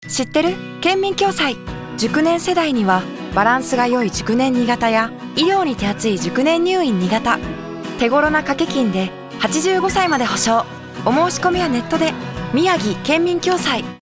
知ってる？県民共済。熟年世代にはバランスが良い熟年2型や医療に手厚い熟年入院2型、手頃な掛け金で85歳まで保証。お申し込みはネットで。宮城県民共済。